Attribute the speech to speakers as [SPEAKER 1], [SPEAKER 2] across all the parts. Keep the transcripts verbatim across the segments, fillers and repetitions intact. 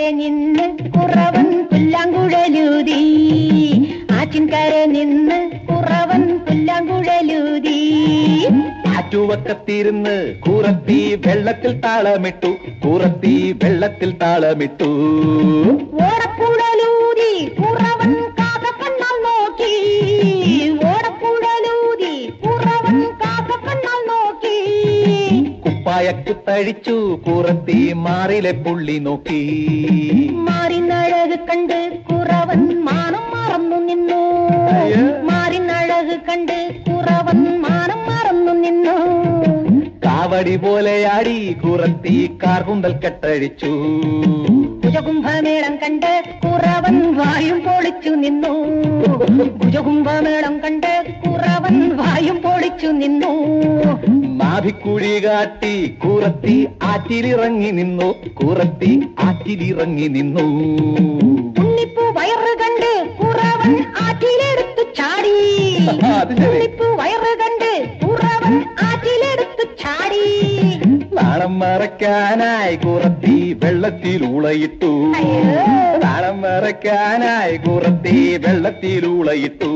[SPEAKER 1] ആറ്റിൻകരെ നിന്ന് കുറവൻ പുല്ലാങ്കുഴലൂതി ആറ്റിൻകരെ നിന്ന് കുറവൻ പുല്ലാങ്കുഴലൂതി
[SPEAKER 2] ആറ്റുവക്കത്തിരുന്ന് കൂറത്തി വെള്ളത്തിൽ താളമിട്ടു കൂറത്തി വെള്ളത്തിൽ താളമിട്ടു
[SPEAKER 1] ഓടക്കുഴലൂതി കുറവൻ കാക്കക്കണ്ണാൽ നോക്കി ഓടക്കുഴലൂതി കുറവൻ കാക്കക്കണ്ണാൽ നോക്കി
[SPEAKER 2] കുപ്പായക്കുത്തഴിച്ചു കൂറത്തി മാറിലെ പുള്ളി നോക്കി
[SPEAKER 1] മാറിനഴക് കണ്ട് കുറവൻ മാനം മറന്നു നിന്നു മാറിനഴക് കണ്ട് കുറവൻ മാനം മറന്നു നിന്നു
[SPEAKER 2] കാവടി പോലെയാടി കൂറത്തി കാർകുന്തൽ കെട്ടഴിച്ചു
[SPEAKER 1] ഭുജകുംഭമേളം കണ്ട് കുറവൻ വായും പൊളിച്ചു നിന്നു ഭുജകുംഭമേളം കണ്ട് കുറവൻ വായും പൊളിച്ചു നിന്നു
[SPEAKER 2] നാഭിക്കുഴി കാട്ടി കൂറത്തി ആറ്റിലിറങ്ങി നിന്നു കൂറത്തി ആറ്റിലിറങ്ങി നിന്നു
[SPEAKER 1] ഉണ്ണിപ്പൂ വയറ് കണ്ട് കുറവൻ ആറ്റിലെടുത്തു ചാടി ഉണ്ണിപ്പൂ വയറ് കണ്ട് കുറവൻ ആറ്റിലെടുത്തു ചാടി
[SPEAKER 2] നാണം മറക്കാനായി കൂറത്തി വെള്ളത്തിൽ ഉളയിട്ടു നാണം മറക്കാനായി കൂറത്തി വെള്ളത്തിൽ ഉളയിട്ടു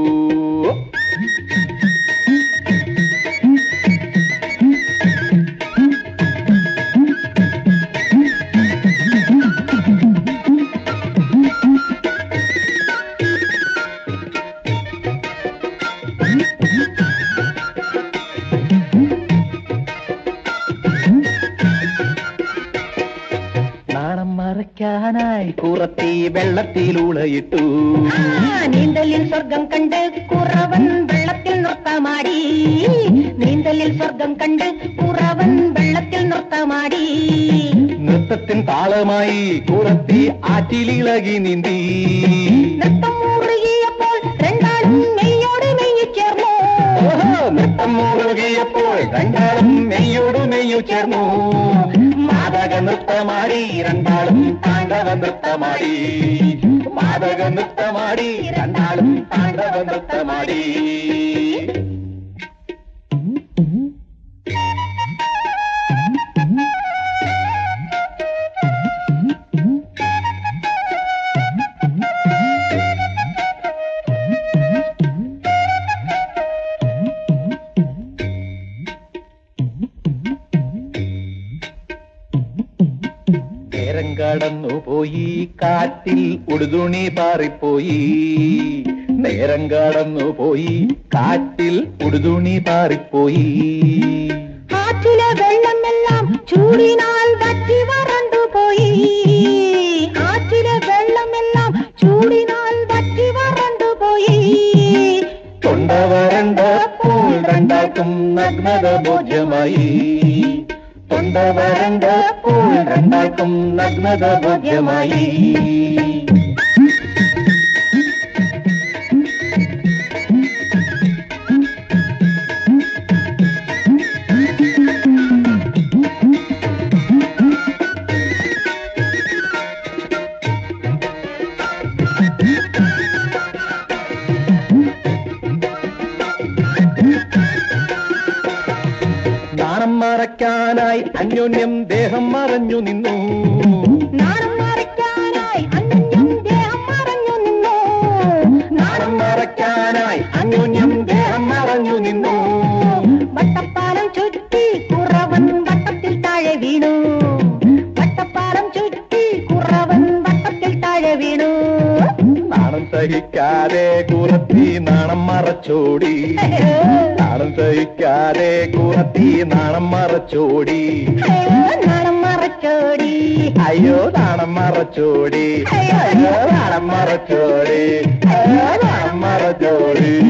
[SPEAKER 2] നാണം മറയ്ക്കാനായി കൂറത്തി വെള്ളത്തിലൂളയിട്ടു
[SPEAKER 1] നീന്തലിൽ സ്വർഗം കണ്ട് കുറവൻ വെള്ളത്തിൽ നൃത്തമാടി നീന്തലിൽ സ്വർഗം കണ്ട് കുറവൻ വെള്ളത്തിൽ നൃത്തമാടി
[SPEAKER 2] നൃത്തത്തിൻ താളമായി കൂറത്തി ആറ്റിലിളകി നീന്തി
[SPEAKER 1] നൃത്തം മുറുകിയപ്പോൾ രണ്ടാളും മെയ്യോട് മെയ്യു ചേർന്നു
[SPEAKER 2] നൃത്തം മുറുകിയപ്പോൾ രണ്ടാളും മെയ്യോട് മെയ്യു ചേർന്നു മാതക നൃത്തമാടി രണ്ടാളും താണ്ഡവ നൃത്തമാടി മാതക നൃത്തമാടി രണ്ടാളും താണ്ഡവ നൃത്തമാടി നേരം കടന്നുപോയി കാറ്റിൽ ഉടുതുണി പാറിപ്പോയി നേരം കടന്നുപോയി കാറ്റിൽ ഉടുതുണി പാറിപ്പോയി
[SPEAKER 1] ആറ്റിലെ വെള്ളമെല്ലാം ചൂടിനാൽ വറ്റി വരണ്ടുപോയി ആറ്റിലെ വെള്ളമെല്ലാം ചൂടിനാൽ വറ്റി വരണ്ടുപോയി
[SPEAKER 2] തൊണ്ട വരണ്ടപ്പോൾ രണ്ടാൾക്കും നഗ്നത ബോധ്യമായി തൊണ്ട വരണ്ടപ്പോൾ രണ്ടാൾക്കും നഗ്നത ബോധ്യമായി നാണം മറയ്ക്കാനായി അന്യോന്യം ദേഹം മറഞ്ഞു നിന്നു
[SPEAKER 1] നാണം മറയ്ക്കാനായി അന്യോന്യം ദേഹം മറഞ്ഞു നിന്നു
[SPEAKER 2] നാണം മറയ്ക്കാനായി അന്യോന്യം ദേഹം മറഞ്ഞു നിന്നു
[SPEAKER 1] വട്ടപ്പാലം ചുറ്റി കുറവൻ വട്ടത്തിൽ താഴെ വീണു വട്ടപ്പാലം ചുറ്റി കുറവൻ വട്ടത്തിൽ താഴെ വീണു
[SPEAKER 2] നാണം സഹിക്കാതെ കുറത്തി നാണം മറച്ചോടി നാണം സഹിക്കാതെ കുറത്തി നാണം മറച്ചോടി
[SPEAKER 1] നാണം മറച്ചോടി
[SPEAKER 2] അയ്യോ നാണം മറച്ചോടി അയ്യോ നാണം മറച്ചോടി അയ്യോ നാണം മറച്ചോടി